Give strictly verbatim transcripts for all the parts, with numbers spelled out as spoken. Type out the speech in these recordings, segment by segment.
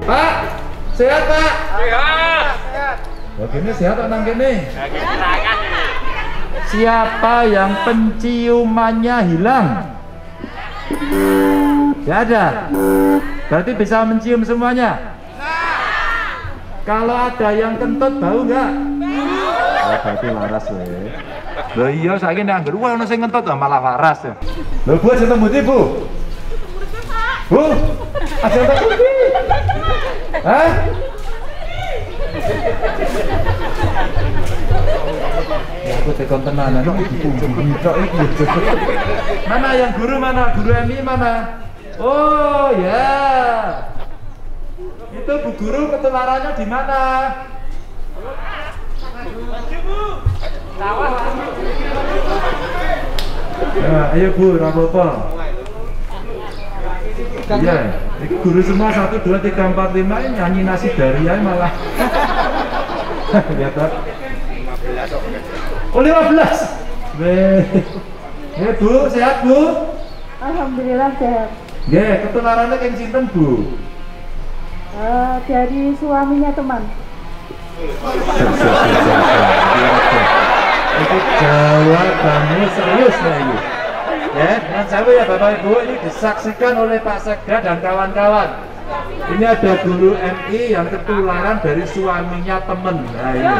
Pak, sehat Pak? Sehat. Sehat. Begini sehat atau nang kene? Silakan. Siapa yang penciumannya hilang? Tidak ada. Berarti bisa mencium semuanya? Kalau ada yang kentut bau nggak? Oh, berarti waras weh. Loh iya, saya ini anggur. Wah, ono sing kentut malah waras ya. Loh, Bu, saya temu Bu. Bu, ada yang takut? Hah? Ya, aku tekan tenanan. Mana yang guru mana? Guru M I mana? Oh ya, itu Bu Guru ketularannya di mana? Nah, ayo Bu, apa-apa? Iya, ini guru semua satu, dua, tiga, empat, lima ini nyanyi nasi daria malah. Lihat tak? Oh lima belas. Ya Bu, sehat Bu? Alhamdulillah sehat. Ya, ketularannya yang sinten Bu? Uh, dari suaminya teman. Itu jawabannya serius nih ini. Ya, dengan saya ya Bapak Ibu, ini disaksikan oleh Pak Sekda dan kawan-kawan. Ini ada guru M I yang ketularan dari suaminya temen. Nah ini.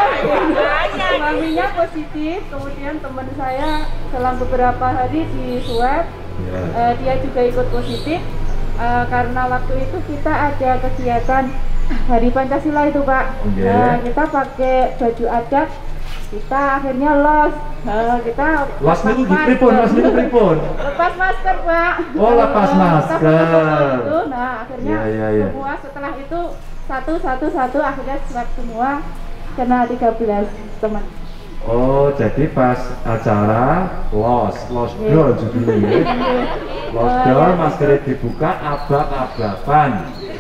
Suaminya positif, kemudian teman saya selang beberapa hari di swab, ya. uh, dia juga ikut positif. Uh, karena waktu itu kita ada kegiatan Hari Pancasila itu Pak. Okay. Nah, kita pakai baju adat, kita akhirnya los. Nah, kita los itu pripun, los itu pripun. Lepas masker Pak. Oh, lepas masker. Itu, nah akhirnya ya, ya, ya. semua setelah itu satu satu satu akhirnya swab semua kena tiga belas teman. Oh, jadi pas acara los, los dol judulnya. Los dol, maskernya dibuka, abak-abakan.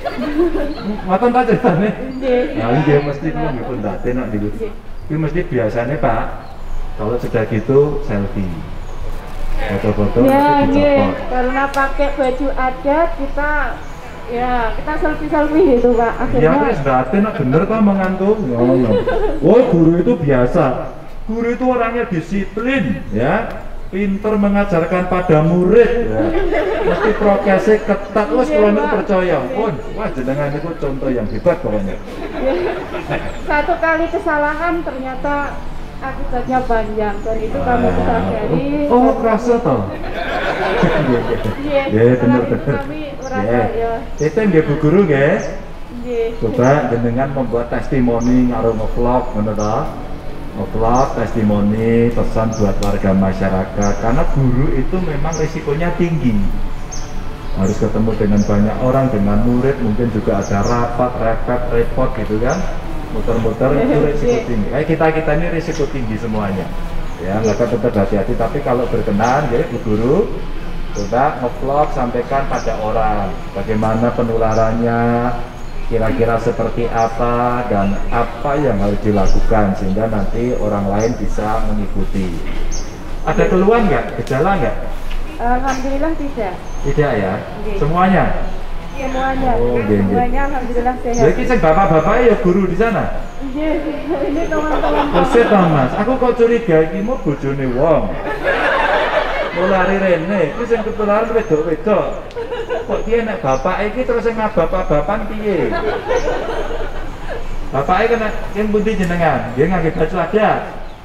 Maton tak ceritanya? Nah, ini mesti kalau nggak pun tak tenak gitu. Ini mesti biasanya Pak, kalau sudah gitu selfie. Foto-foto ya, mesti dicopot. Karena pakai baju adat kita ya kita selfie-selfie gitu Pak. Akhirnya ya wis batin bener kok mengantuk. Oh, guru itu biasa. Guru itu orangnya disiplin ya, pinter mengajarkan pada murid ya. Mesti prokesnya ketat. Wes kalau niku percaya pun wah jenengan itu contoh yang hebat pokoknya. Satu kali kesalahan ternyata akibatnya panjang, dan itu kami sadari. Oh, kerasa toh? Iya, ya bener bener. Kami merasa ya. Itu nggih Bu Guru nggih. Nggih. Coba jenengan membuat testimoni karo nge-vlog ngono to. Nge-vlog testimoni pesan buat warga masyarakat, karena guru itu memang risikonya tinggi. Harus ketemu dengan banyak orang, dengan murid, mungkin juga ada rapat, repet, repot gitu kan. Muter-muter itu risiko tinggi. Kayak kita-kita ini risiko tinggi semuanya. Ya, maka tetap hati-hati. Tapi kalau berkenan, ya Bu Guru, coba nge-vlog, sampaikan pada orang bagaimana penularannya, kira-kira seperti apa dan apa yang harus dilakukan sehingga nanti orang lain bisa mengikuti. Ada keluhan nggak? Gejala nggak? Alhamdulillah tidak. Tidak ya? Okay. Semuanya? Semuanya. Oh, semuanya alhamdulillah sehat. Jadi saya bapak-bapak ya guru di sana? Iya, ini teman-teman. Persis Mas, aku kok curiga ini mau bojone wong. Mau lari rene, itu yang ketularan wedok-wedok. Kok dia nek bapak iki terus sing ngabap-abapan piye? Bapake kena sing pundi jenengan? Dia ngangge baju adat.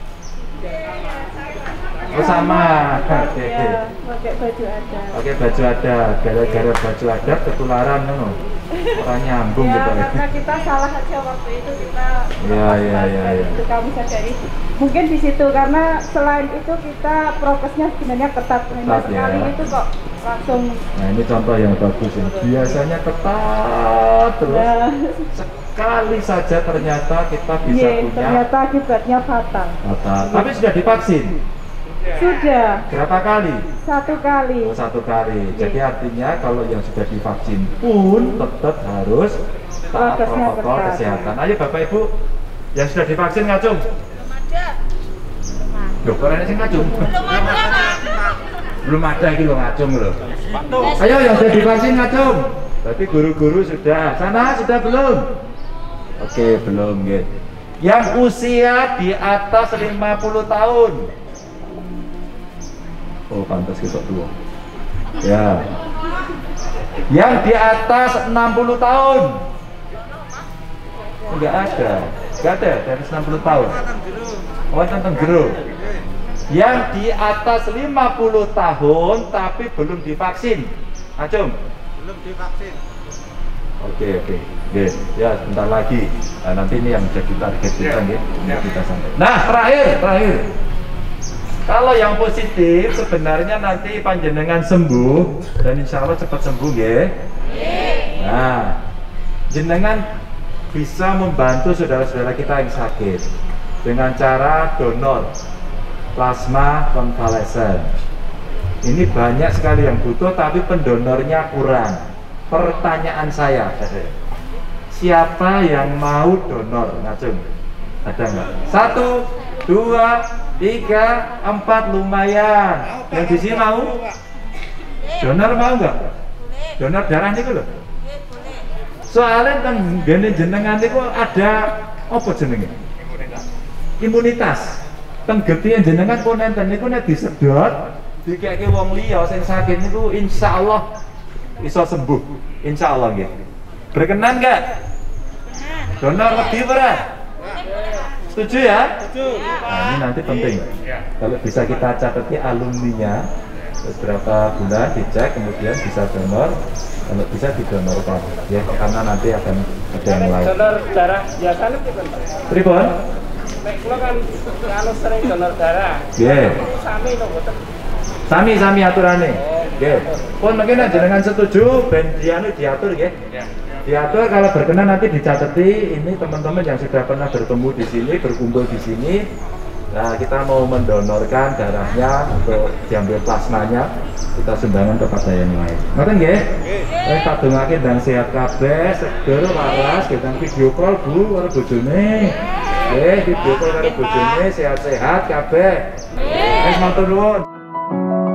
Oh sama. Ya, pakai baju adat. Pakai baju adat, gara-gara baju adat ketularan ngono. Orang nyambung ya, gitu. Ya, karena kita salah aja waktu itu kita. Ya, ya, ya, ya. Itu kami sadari. Mungkin di situ karena selain itu kita prokesnya sebenarnya ketat. Hanya sekali ya. itu kok langsung. Nah ini contoh yang bagus ya. Biasanya ketat terus. Ya. Sekali saja ternyata kita bisa ya, punya. Ternyata akibatnya fatal. Fatal. Tapi sudah divaksin. Sudah. Berapa kali? Satu kali. Oh, satu kali. Jadi artinya kalau yang sudah divaksin pun tetap harus taat protokol kesehatan. Ayo Bapak Ibu yang sudah divaksin ngacung. Belum ada. Loh, kok ini sih ngacung? Belum ada. Belum ada gitu ngacung loh. Ayo yang sudah divaksin ngacung. Berarti guru-guru sudah. Sana sudah belum? Oke, belum nggih. Yang usia di atas lima puluh tahun. Oh, pantas kita tua. Ya. Yang di atas enam puluh tahun. Enggak ada. Enggak ada di atas enam puluh tahun. Oh, tentang guru. Yang di atas lima puluh tahun tapi belum divaksin. Acung? Belum divaksin. Oke, oke. Oke, ya sebentar lagi. Nah, nanti ini yang jadi target kita ya. Ya. Kita sampai. Nah, terakhir, terakhir. Kalau yang positif sebenarnya nanti panjenengan sembuh dan insya Allah cepat sembuh ya. Nah, jenengan bisa membantu saudara-saudara kita yang sakit dengan cara donor plasma konvalesen. Ini banyak sekali yang butuh tapi pendonornya kurang. Pertanyaan saya, siapa yang mau donor? Ngacung, ada nggak? Satu, dua, tiga, empat, lumayan. Yang di sini mau? Donor mau nggak? Donor darah ini loh. Soalnya tentang gene jenengan itu ada apa jenenge? Imunitas. Teng getih jenengan kok nenten niku nek disedot, dikeke wong liya sing sakit niku insyaallah iso sembuh. Insyaallah nggih. Berkenan enggak? Donor lebih berat. Setuju ya? Setuju. Nah, ini nanti penting. Kalau bisa kita catati alumninya beberapa bulan dicek kemudian bisa donor, kalau bisa didonorkan ya karena nanti akan ada yang lain. Donor darah biasanya Pripun? Nek kula kan kalau sering donor darah. Nggih. Sami to mboten. Sami-sami aturane. Nggih. Pun mungkin jenengan setuju ben dianu diatur nggih. Diatur kalau berkenan nanti dicatati ini teman-teman yang sudah pernah bertemu di sini, berkumpul di sini. Nah, kita mau mendonorkan darahnya untuk diambil plasmanya, kita sumbangan kepada yang lain. Ngoten nggih? Nggih. Tak dongake dan sehat kabeh, seger waras, kita video call Bu karo bojone. Nggih, video call karo bojone sehat-sehat kabeh. Wis matur nuwun.